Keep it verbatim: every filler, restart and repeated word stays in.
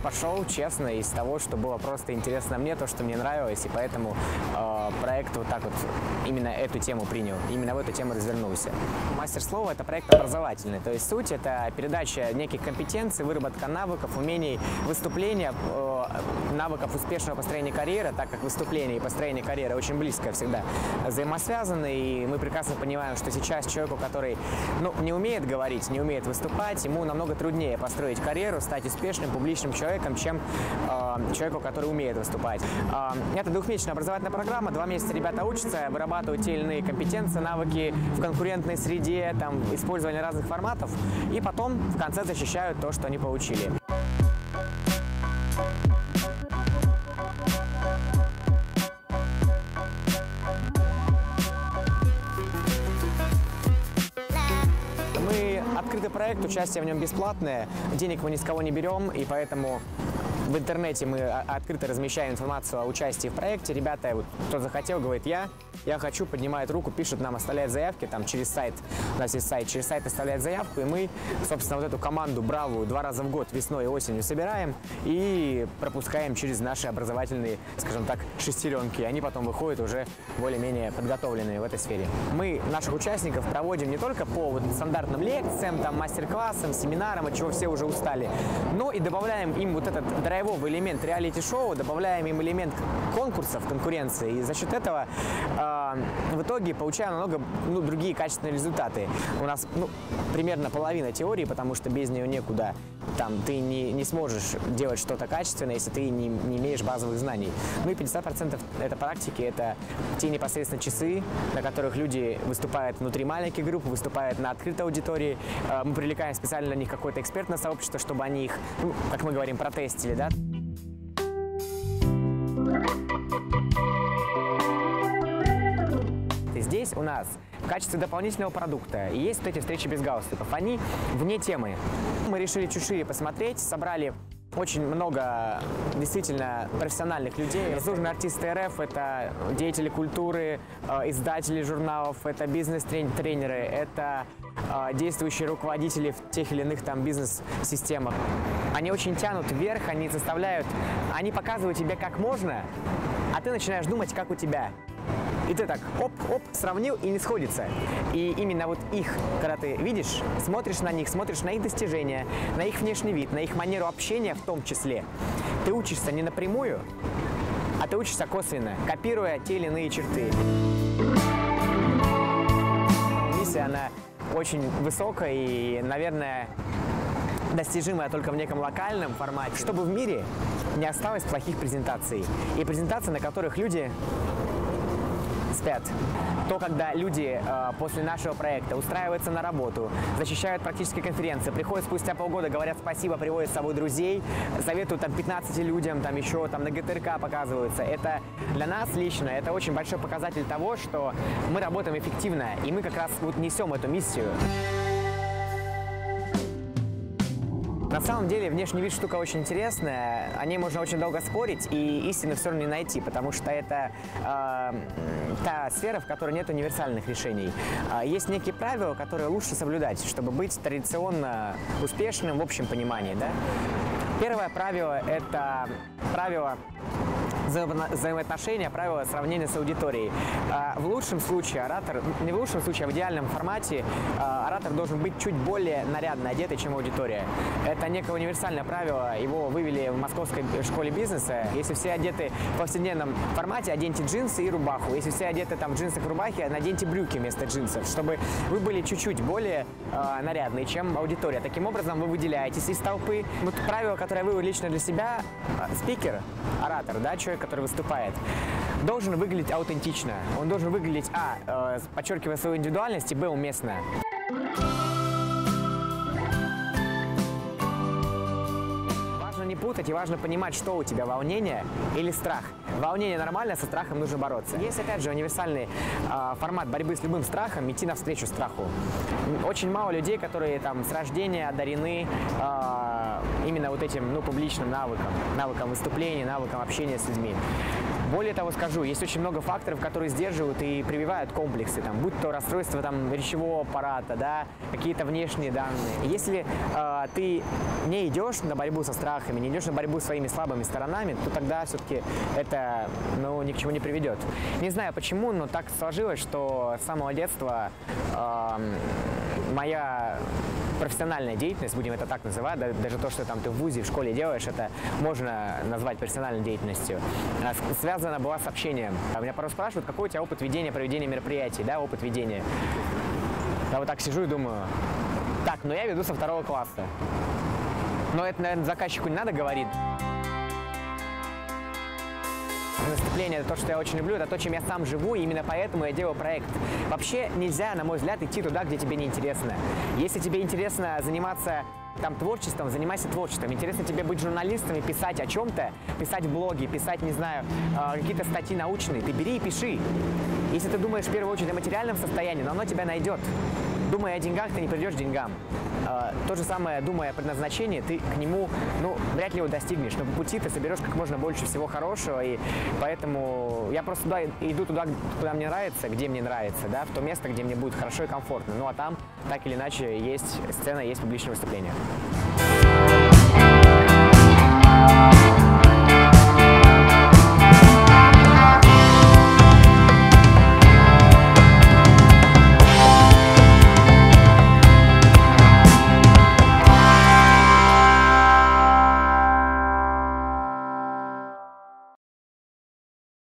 пошел, честно, из того, что было просто интересно мне, то, что мне нравилось, и поэтому э, проект вот так вот именно эту тему принял, именно в эту тему развернулся. Мастер слова – это проект образовательный, то есть суть – это передача неких компетенций, выработка навыков, умений выступления, э, навыков успешного построения карьеры, так как выступление и построение карьеры очень близко всегда взаимосвязаны, и мы прекрасно понимаем, что сейчас человеку, который ну, не умеет говорить, не умеет выступать, ему намного труднее построить карьеру, стать успешным публичным человеком, чем э, человеку, который умеет выступать. Э, это двухмесячная образовательная программа, два месяца ребята учатся, вырабатывают те или иные компетенции, навыки в конкурентной среде, там, использование разных форматов, и потом в конце защищают то, что они получили. Открытый проект, участие в нем бесплатное, денег мы ни с кого не берем, и поэтому в интернете мы открыто размещаем информацию о участии в проекте. Ребята, вот, кто захотел, говорит «я». Я хочу, поднимает руку, пишет нам, оставляет заявки, там через сайт, у нас есть сайт, через сайт оставляет заявку, и мы, собственно, вот эту команду бравую два раза в год весной и осенью собираем и пропускаем через наши образовательные, скажем так, шестеренки. Они потом выходят уже более-менее подготовленные в этой сфере. Мы наших участников проводим не только по вот стандартным лекциям, там, мастер-классам, семинарам, от чего все уже устали, но и добавляем им вот этот драйвовый элемент реалити-шоу, добавляем им элемент конкурсов, конкуренции, и за счет этого в итоге получаем намного ну, другие качественные результаты. У нас ну, примерно половина теории, потому что без нее некуда. Там, ты не, не сможешь делать что-то качественное, если ты не, не имеешь базовых знаний. Ну и пятьдесят процентов это практики, это те непосредственно часы, на которых люди выступают внутри маленьких групп, выступают на открытой аудитории. Мы привлекаем специально на них какое-то экспертное сообщество, чтобы они их, ну, как мы говорим, протестили, да? Здесь у нас в качестве дополнительного продукта и есть вот эти встречи без галстуков. Они вне темы. Мы решили чуть шире посмотреть, собрали очень много действительно профессиональных людей. Заслуженные артисты РФ – это деятели культуры, издатели журналов, это бизнес-тренеры, это действующие руководители в тех или иных там бизнес-системах. Они очень тянут вверх, они заставляют, они показывают тебе, как можно, а ты начинаешь думать, как у тебя. И ты так оп-оп, сравнил и не сходится. И именно вот их, когда ты видишь, смотришь на них, смотришь на их достижения, на их внешний вид, на их манеру общения в том числе, ты учишься не напрямую, а ты учишься косвенно, копируя те или иные черты. Миссия, она очень высокая и, наверное, достижимая только в неком локальном формате, чтобы в мире не осталось плохих презентаций. И презентаций, на которых люди спят. То, когда люди э, после нашего проекта устраиваются на работу, защищают практические конференции, приходят спустя полгода, говорят спасибо, приводят с собой друзей, советуют там пятнадцати людям, там еще там на ГТРК показываются. Это для нас лично, это очень большой показатель того, что мы работаем эффективно, и мы как раз вот несем эту миссию. На самом деле внешний вид штука очень интересная, о ней можно очень долго спорить, и истины все равно не найти, потому что это э, та сфера, в которой нет универсальных решений. Э, есть некие правила, которые лучше соблюдать, чтобы быть традиционно успешным в общем понимании. Да? Первое правило – это правило взаимоотношения, правила сравнения с аудиторией. В лучшем случае оратор, не в лучшем случае, а в идеальном формате оратор должен быть чуть более нарядно одетый, чем аудитория. Это некое универсальное правило, его вывели в Московской школе бизнеса. Если все одеты в повседневном формате, оденьте джинсы и рубаху. Если все одеты там в джинсах и рубахе, наденьте брюки вместо джинсов, чтобы вы были чуть-чуть более э, нарядные, чем аудитория. Таким образом, вы выделяетесь из толпы. Вот правило, которое я вывел лично для себя, спикер, оратор, да, человек, который выступает, должен выглядеть аутентично. Он должен выглядеть, а, э, подчеркивая свою индивидуальность, и, б, уместно. Важно не путать и важно понимать, что у тебя волнение или страх. Волнение нормально, со страхом нужно бороться. Есть, опять же, универсальный э, формат борьбы с любым страхом, идти навстречу страху. Очень мало людей, которые там с рождения одарены э, именно вот этим, ну, публичным навыком, навыком выступления, навыком общения с людьми. Более того скажу, есть очень много факторов, которые сдерживают и прививают комплексы, там, будь то расстройство там, речевого аппарата, да, какие-то внешние данные. Если э, ты не идешь на борьбу со страхами, не идешь на борьбу с своими слабыми сторонами, то тогда все-таки это ну, ни к чему не приведет. Не знаю почему, но так сложилось, что с самого детства э, моя профессиональная деятельность, будем это так называть, да, даже то, что там ты в вузе, в школе делаешь, это можно назвать профессиональной деятельностью, связана была с общением. Меня порой спрашивают, какой у тебя опыт ведения, проведения мероприятий, да, опыт ведения. Я вот так сижу и думаю, так, ну я веду со второго класса. Но это, наверное, заказчику не надо говорить. Выступление — это то, что я очень люблю, это то, чем я сам живу, и именно поэтому я делаю проект. Вообще нельзя, на мой взгляд, идти туда, где тебе не интересно. Если тебе интересно заниматься там творчеством, занимайся творчеством. Интересно тебе быть журналистом и писать о чем-то, писать блоги, писать, не знаю, какие-то статьи научные, ты бери и пиши. Если ты думаешь в первую очередь о материальном состоянии, но оно тебя найдет. Думая о деньгах, ты не придешь к деньгам. То же самое, думая о предназначении, ты к нему, ну, вряд ли его достигнешь, но по пути ты соберешь как можно больше всего хорошего, и поэтому я просто туда, иду туда, куда мне нравится, где мне нравится, да, в то место, где мне будет хорошо и комфортно. Ну, а там, так или иначе, есть сцена, есть публичное выступление.